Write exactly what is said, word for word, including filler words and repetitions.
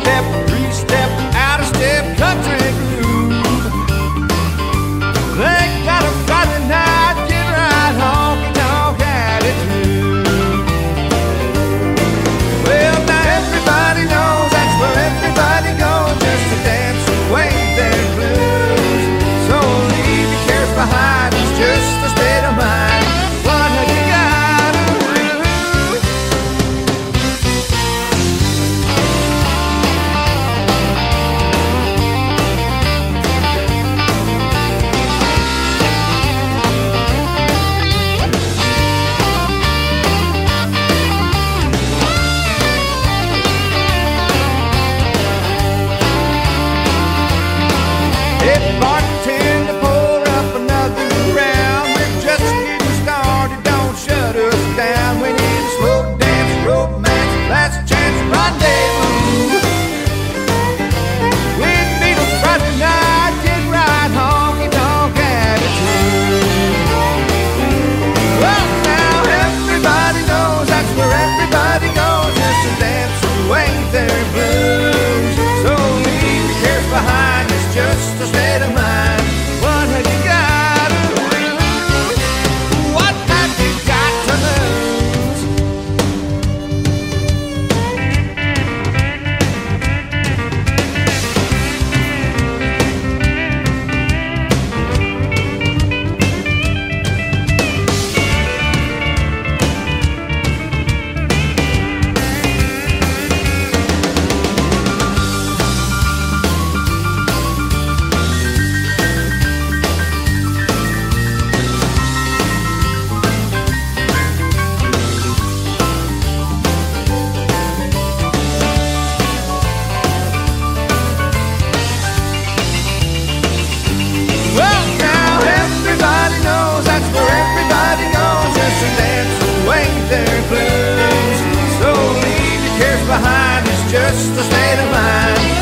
two-step, three-step, out-of-step country groove. They got a Friday night get right honky-tonk attitude. Well, now everybody knows that's where everybody goes, just to dance away their blues. So leave your cares behind, it's just a state of mind. What have you got to lose? Hey, bartender, pour up another round. We're just getting started, don't shut us down. We need a slow dance, romance, last chance rendezvous. We need a Friday night, get right, honky-tonk attitude. Well, now everybody knows that's where everybody goes, just to dance away their blues. So leave your cares behind, it's just a state of mind. What have you got to lose? What have you got to lose? Well, now everybody knows that's where everybody goes, just to dance away their blues. So leave your cares behind, it's just a state of mind.